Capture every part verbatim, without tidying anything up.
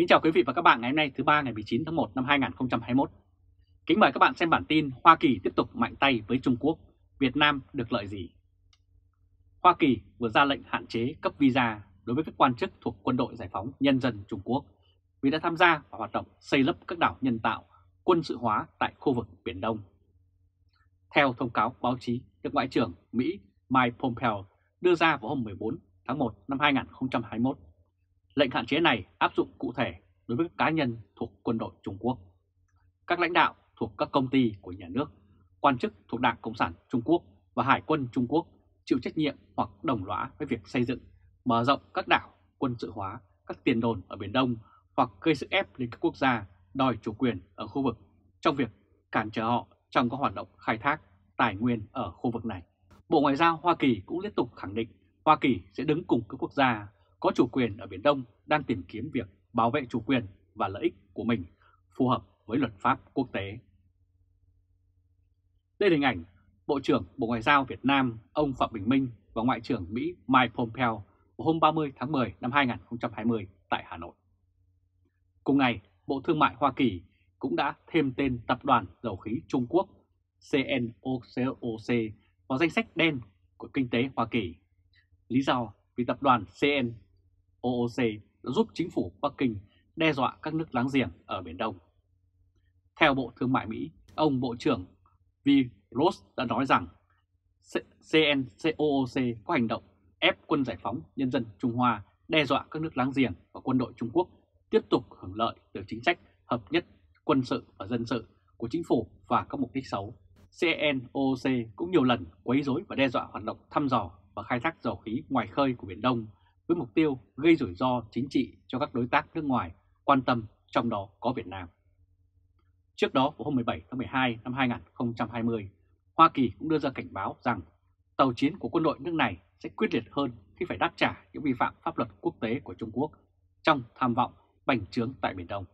Kính chào quý vị và các bạn ngày hôm nay thứ ba ngày mười chín tháng một năm hai nghìn không trăm hai mươi mốt. Kính mời các bạn xem bản tin Hoa Kỳ tiếp tục mạnh tay với Trung Quốc, Việt Nam được lợi gì? Hoa Kỳ vừa ra lệnh hạn chế cấp visa đối với các quan chức thuộc Quân đội Giải phóng Nhân dân Trung Quốc vì đã tham gia vào hoạt động xây lấp các đảo nhân tạo, quân sự hóa tại khu vực Biển Đông. Theo thông cáo báo chí được Ngoại trưởng Mỹ Mike Pompeo đưa ra vào hôm mười bốn tháng một năm hai nghìn không trăm hai mươi mốt, lệnh hạn chế này áp dụng cụ thể đối với các cá nhân thuộc quân đội Trung Quốc, các lãnh đạo thuộc các công ty của nhà nước, quan chức thuộc Đảng Cộng sản Trung Quốc và Hải quân Trung Quốc chịu trách nhiệm hoặc đồng lõa với việc xây dựng, mở rộng các đảo, quân sự hóa, các tiền đồn ở Biển Đông hoặc gây sức ép lên các quốc gia đòi chủ quyền ở khu vực trong việc cản trở họ trong các hoạt động khai thác tài nguyên ở khu vực này. Bộ Ngoại giao Hoa Kỳ cũng liên tục khẳng định Hoa Kỳ sẽ đứng cùng các quốc gia có chủ quyền ở Biển Đông đang tìm kiếm việc bảo vệ chủ quyền và lợi ích của mình phù hợp với luật pháp quốc tế. Đây là hình ảnh Bộ trưởng Bộ Ngoại giao Việt Nam ông Phạm Bình Minh và Ngoại trưởng Mỹ Mike Pompeo vào hôm ba mươi tháng mười năm hai nghìn không trăm hai mươi tại Hà Nội. Cùng ngày, Bộ Thương mại Hoa Kỳ cũng đã thêm tên Tập đoàn Dầu khí Trung Quốc xê en o xê vào danh sách đen của kinh tế Hoa Kỳ. Lý do vì tập đoàn xê en o xê đã giúp chính phủ Bắc Kinh đe dọa các nước láng giềng ở Biển Đông. Theo Bộ Thương mại Mỹ, ông Bộ trưởng V. Ross đã nói rằng xê en o xê có hành động ép Quân Giải phóng Nhân dân Trung Hoa đe dọa các nước láng giềng và quân đội Trung Quốc tiếp tục hưởng lợi từ chính sách hợp nhất quân sự và dân sự của chính phủ và các mục đích xấu. xê en o xê cũng nhiều lần quấy rối và đe dọa hoạt động thăm dò và khai thác dầu khí ngoài khơi của Biển Đông với mục tiêu gây rủi ro chính trị cho các đối tác nước ngoài quan tâm, trong đó có Việt Nam. Trước đó vào hôm mười bảy tháng mười hai năm hai nghìn không trăm hai mươi, Hoa Kỳ cũng đưa ra cảnh báo rằng tàu chiến của quân đội nước này sẽ quyết liệt hơn khi phải đáp trả những vi phạm pháp luật quốc tế của Trung Quốc trong tham vọng bành trướng tại Biển Đông.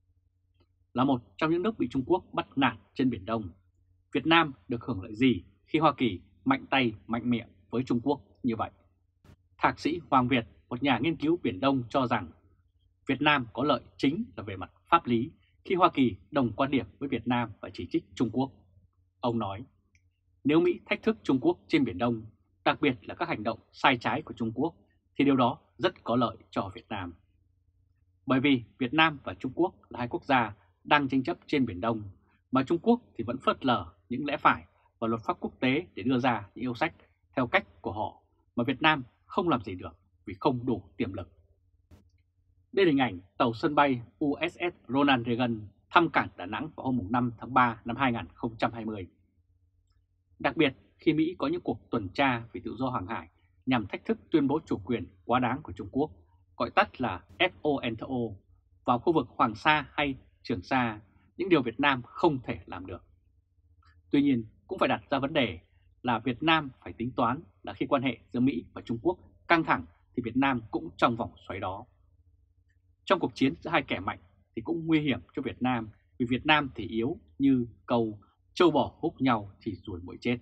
Là một trong những nước bị Trung Quốc bắt nạt trên Biển Đông, Việt Nam được hưởng lợi gì khi Hoa Kỳ mạnh tay mạnh miệng với Trung Quốc như vậy? Thạc sĩ Hoàng Việt, một nhà nghiên cứu Biển Đông cho rằng Việt Nam có lợi chính là về mặt pháp lý khi Hoa Kỳ đồng quan điểm với Việt Nam và chỉ trích Trung Quốc. Ông nói, nếu Mỹ thách thức Trung Quốc trên Biển Đông, đặc biệt là các hành động sai trái của Trung Quốc, thì điều đó rất có lợi cho Việt Nam. Bởi vì Việt Nam và Trung Quốc là hai quốc gia đang tranh chấp trên Biển Đông, mà Trung Quốc thì vẫn phớt lờ những lẽ phải và luật pháp quốc tế để đưa ra những yêu sách theo cách của họ, mà Việt Nam không làm gì được vì không đủ tiềm lực. Đây là hình ảnh tàu sân bay u ét ét Ronald Reagan thăm cảng Đà Nẵng vào hôm năm tháng ba năm hai nghìn không trăm hai mươi. Đặc biệt khi Mỹ có những cuộc tuần tra vì tự do hàng hải nhằm thách thức tuyên bố chủ quyền quá đáng của Trung Quốc, gọi tắt là ép o en tê o, vào khu vực Hoàng Sa hay Trường Sa, những điều Việt Nam không thể làm được. Tuy nhiên cũng phải đặt ra vấn đề là Việt Nam phải tính toán là khi quan hệ giữa Mỹ và Trung Quốc căng thẳng thì Việt Nam cũng trong vòng xoáy đó. Trong cuộc chiến giữa hai kẻ mạnh thì cũng nguy hiểm cho Việt Nam vì Việt Nam thì yếu như câu trâu bò húc nhau thì ruồi muỗi chết.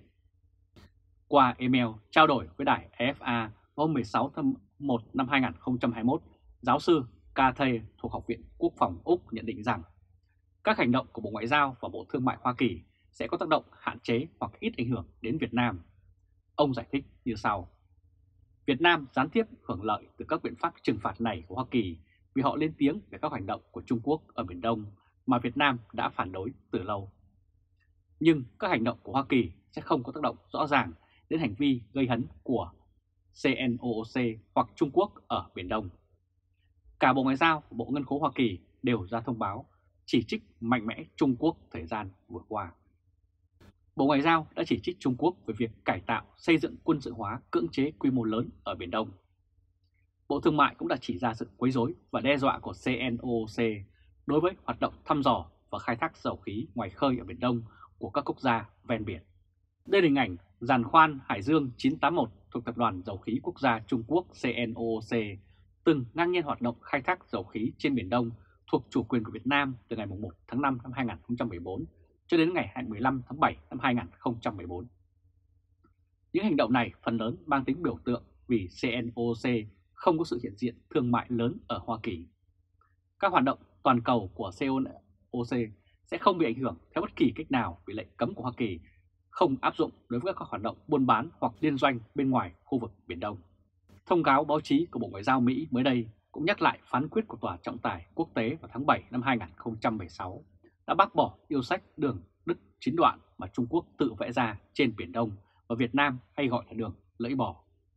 Qua email trao đổi với đài a ép a vào hôm mười sáu tháng một năm hai nghìn không trăm hai mươi mốt, giáo sư Cathay thuộc Học viện Quốc phòng Úc nhận định rằng các hành động của Bộ Ngoại giao và Bộ Thương mại Hoa Kỳ sẽ có tác động hạn chế hoặc ít ảnh hưởng đến Việt Nam. Ông giải thích như sau. Việt Nam gián tiếp hưởng lợi từ các biện pháp trừng phạt này của Hoa Kỳ vì họ lên tiếng về các hành động của Trung Quốc ở Biển Đông mà Việt Nam đã phản đối từ lâu. Nhưng các hành động của Hoa Kỳ sẽ không có tác động rõ ràng đến hành vi gây hấn của xê en o xê hoặc Trung Quốc ở Biển Đông. Cả Bộ Ngoại giao và Bộ Ngân khố Hoa Kỳ đều ra thông báo chỉ trích mạnh mẽ Trung Quốc thời gian vừa qua. Bộ Ngoại giao đã chỉ trích Trung Quốc về việc cải tạo, xây dựng quân sự hóa cưỡng chế quy mô lớn ở Biển Đông. Bộ Thương mại cũng đã chỉ ra sự quấy rối và đe dọa của xê en o xê đối với hoạt động thăm dò và khai thác dầu khí ngoài khơi ở Biển Đông của các quốc gia ven biển. Đây là hình ảnh giàn khoan Hải Dương chín tám mốt thuộc Tập đoàn Dầu khí Quốc gia Trung Quốc xê en o xê từng ngang nhiên hoạt động khai thác dầu khí trên Biển Đông thuộc chủ quyền của Việt Nam từ ngày một tháng năm năm hai nghìn không trăm mười bốn cho đến ngày mười lăm tháng bảy năm hai nghìn không trăm mười bốn. Những hành động này phần lớn mang tính biểu tượng vì xê en o xê không có sự hiện diện thương mại lớn ở Hoa Kỳ. các hoạt động toàn cầu của xê o xê sẽ không bị ảnh hưởng theo bất kỳ cách nào vì lệnh cấm của Hoa Kỳ không áp dụng đối với các hoạt động buôn bán hoặc liên doanh bên ngoài khu vực Biển Đông. Thông cáo báo chí của Bộ Ngoại giao Mỹ mới đây cũng nhắc lại phán quyết của Tòa trọng tài quốc tế vào tháng bảy năm hai nghìn không trăm mười sáu đã bác bỏ yêu sách đường đứt chín đoạn mà Trung Quốc tự vẽ ra trên Biển Đông và Việt Nam hay gọi là đường lưỡi bò.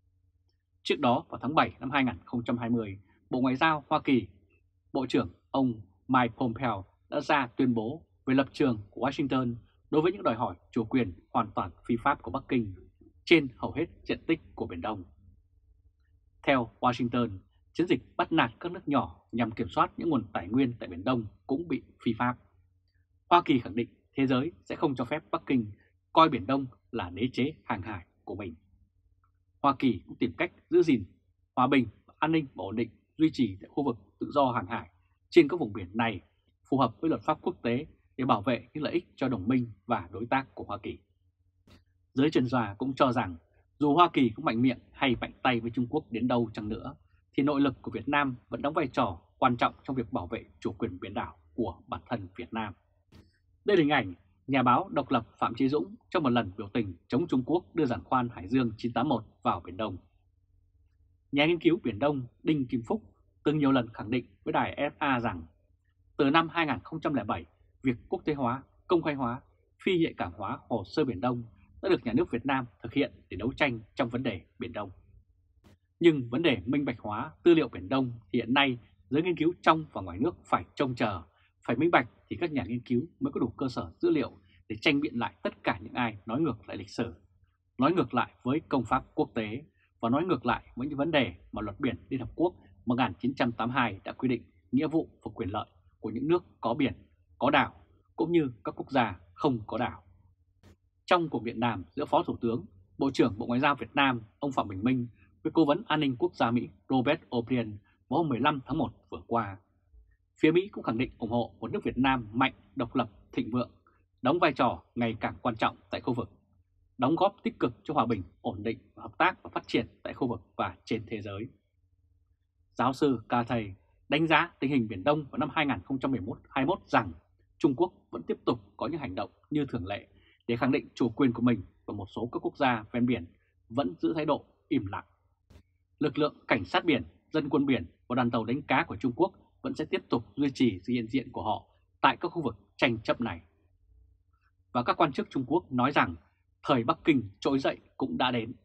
Trước đó vào tháng bảy năm hai nghìn không trăm hai mươi, Bộ Ngoại giao Hoa Kỳ, Bộ trưởng ông Mike Pompeo đã ra tuyên bố về lập trường của Washington đối với những đòi hỏi chủ quyền hoàn toàn phi pháp của Bắc Kinh trên hầu hết diện tích của Biển Đông. Theo Washington, chiến dịch bắt nạt các nước nhỏ nhằm kiểm soát những nguồn tài nguyên tại Biển Đông cũng bị phi pháp. Hoa Kỳ khẳng định thế giới sẽ không cho phép Bắc Kinh coi Biển Đông là đế chế hàng hải của mình. Hoa Kỳ cũng tìm cách giữ gìn hòa bình, an ninh và ổn định duy trì tại khu vực tự do hàng hải trên các vùng biển này phù hợp với luật pháp quốc tế để bảo vệ những lợi ích cho đồng minh và đối tác của Hoa Kỳ. Giới chuyên gia cũng cho rằng dù Hoa Kỳ cũng mạnh miệng hay mạnh tay với Trung Quốc đến đâu chăng nữa, thì nội lực của Việt Nam vẫn đóng vai trò quan trọng trong việc bảo vệ chủ quyền biển đảo của bản thân Việt Nam. Đây là hình ảnh nhà báo độc lập Phạm Chí Dũng trong một lần biểu tình chống Trung Quốc đưa giàn khoan Hải Dương chín tám một vào Biển Đông. Nhà nghiên cứu Biển Đông Đinh Kim Phúc từng nhiều lần khẳng định với đài ép a rằng từ năm hai nghìn không trăm lẻ bảy, việc quốc tế hóa, công khai hóa, phi nhạy cảm hóa hồ sơ Biển Đông đã được nhà nước Việt Nam thực hiện để đấu tranh trong vấn đề Biển Đông. Nhưng vấn đề minh bạch hóa tư liệu Biển Đông thì hiện nay giới nghiên cứu trong và ngoài nước phải trông chờ, phải minh bạch thì các nhà nghiên cứu mới có đủ cơ sở dữ liệu để tranh biện lại tất cả những ai nói ngược lại lịch sử, nói ngược lại với công pháp quốc tế và nói ngược lại với những vấn đề mà Luật Biển Liên Hợp Quốc một nghìn chín trăm tám mươi hai đã quy định nghĩa vụ và quyền lợi của những nước có biển, có đảo, cũng như các quốc gia không có đảo. Trong cuộc điện đàm giữa Phó Thủ tướng, Bộ trưởng Bộ Ngoại giao Việt Nam ông Phạm Bình Minh với Cố vấn An ninh Quốc gia Mỹ Robert O'Brien vào hôm mười lăm tháng một vừa qua, phía Mỹ cũng khẳng định ủng hộ một nước Việt Nam mạnh, độc lập, thịnh vượng, đóng vai trò ngày càng quan trọng tại khu vực, đóng góp tích cực cho hòa bình, ổn định, hợp tác và phát triển tại khu vực và trên thế giới. Giáo sư Cathay đánh giá tình hình Biển Đông vào năm hai nghìn không trăm mười một hai mươi mốt rằng Trung Quốc vẫn tiếp tục có những hành động như thường lệ để khẳng định chủ quyền của mình và một số các quốc gia ven biển vẫn giữ thái độ im lặng. Lực lượng cảnh sát biển, dân quân biển và đoàn tàu đánh cá của Trung Quốc vẫn sẽ tiếp tục duy trì sự hiện diện của họ tại các khu vực tranh chấp này. Và các quan chức Trung Quốc nói rằng thời Bắc Kinh trỗi dậy cũng đã đến.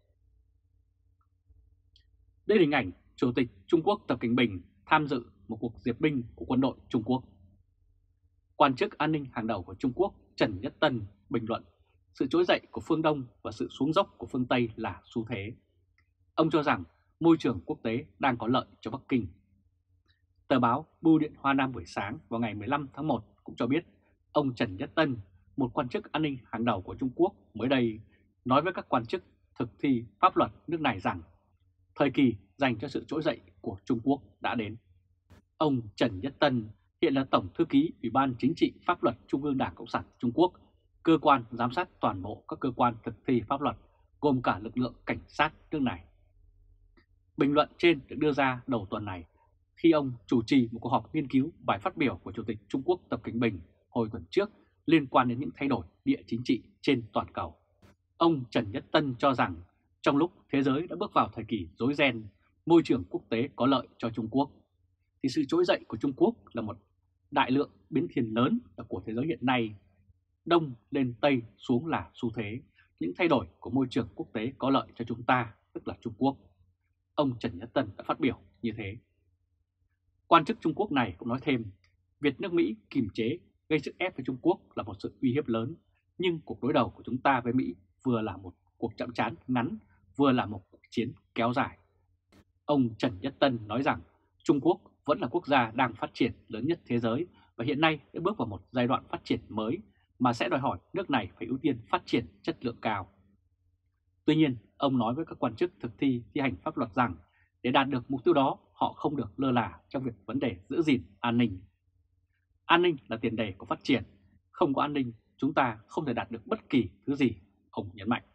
Đây là hình ảnh Chủ tịch Trung Quốc Tập Cận Bình tham dự một cuộc duyệt binh của quân đội Trung Quốc. Quan chức an ninh hàng đầu của Trung Quốc Trần Nhất Tân bình luận sự trỗi dậy của phương Đông và sự xuống dốc của phương Tây là xu thế. Ông cho rằng môi trường quốc tế đang có lợi cho Bắc Kinh. Tờ báo Bưu điện Hoa Nam buổi sáng vào ngày mười lăm tháng một cũng cho biết ông Trần Nhất Tân, một quan chức an ninh hàng đầu của Trung Quốc mới đây, nói với các quan chức thực thi pháp luật nước này rằng thời kỳ dành cho sự trỗi dậy của Trung Quốc đã đến. Ông Trần Nhất Tân hiện là Tổng Thư ký Ủy ban Chính trị Pháp luật Trung ương Đảng Cộng sản Trung Quốc, cơ quan giám sát toàn bộ các cơ quan thực thi pháp luật, gồm cả lực lượng cảnh sát nước này. Bình luận trên được đưa ra đầu tuần này khi ông chủ trì một cuộc họp nghiên cứu bài phát biểu của Chủ tịch Trung Quốc Tập Cận Bình hồi tuần trước liên quan đến những thay đổi địa chính trị trên toàn cầu. Ông Trần Nhất Tân cho rằng trong lúc thế giới đã bước vào thời kỳ rối ren, môi trường quốc tế có lợi cho Trung Quốc, thì sự trỗi dậy của Trung Quốc là một đại lượng biến thiên lớn của thế giới hiện nay. Đông lên Tây xuống là xu thế, những thay đổi của môi trường quốc tế có lợi cho chúng ta, tức là Trung Quốc. Ông Trần Nhất Tân đã phát biểu như thế. Quan chức Trung Quốc này cũng nói thêm, việc nước Mỹ kiềm chế, gây sức ép với Trung Quốc là một sự uy hiếp lớn, nhưng cuộc đối đầu của chúng ta với Mỹ vừa là một cuộc chạm trán ngắn, vừa là một cuộc chiến kéo dài. Ông Trần Nhất Tân nói rằng Trung Quốc vẫn là quốc gia đang phát triển lớn nhất thế giới và hiện nay đã bước vào một giai đoạn phát triển mới mà sẽ đòi hỏi nước này phải ưu tiên phát triển chất lượng cao. Tuy nhiên, ông nói với các quan chức thực thi thi hành pháp luật rằng để đạt được mục tiêu đó, họ không được lơ là trong việc vấn đề giữ gìn an ninh. An ninh là tiền đề của phát triển, không có an ninh chúng ta không thể đạt được bất kỳ thứ gì, ông nhấn mạnh.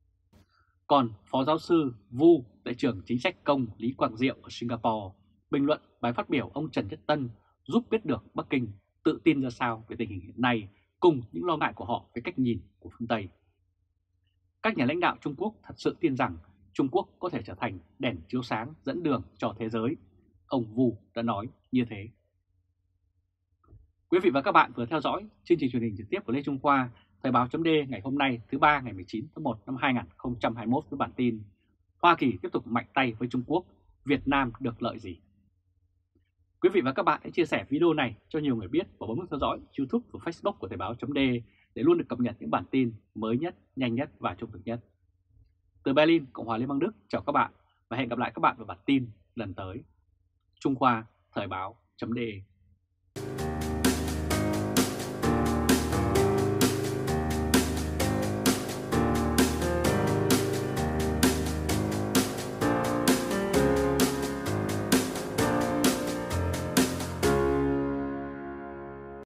Còn Phó Giáo sư Vu tại trường chính sách công Lý Quang Diệu ở Singapore bình luận bài phát biểu ông Trần Nhất Tân giúp biết được Bắc Kinh tự tin ra sao về tình hình hiện nay cùng những lo ngại của họ về cách nhìn của phương Tây. Các nhà lãnh đạo Trung Quốc thật sự tin rằng Trung Quốc có thể trở thành đèn chiếu sáng dẫn đường cho thế giới. Ông Vu đã nói như thế. Quý vị và các bạn vừa theo dõi chương trình truyền hình trực tiếp của Lê Trung Khoa, Thời báo.de ngày hôm nay thứ ba ngày mười chín tháng một năm hai nghìn không trăm hai mươi mốt với bản tin Hoa Kỳ tiếp tục mạnh tay với Trung Quốc, Việt Nam được lợi gì? Quý vị và các bạn hãy chia sẻ video này cho nhiều người biết và bấm nút theo dõi YouTube và Facebook của Thời báo.de để luôn được cập nhật những bản tin mới nhất, nhanh nhất và trung thực nhất. Từ Berlin, Cộng hòa Liên bang Đức, chào các bạn và hẹn gặp lại các bạn vào bản tin lần tới. Trung Khoa, Thời báo.de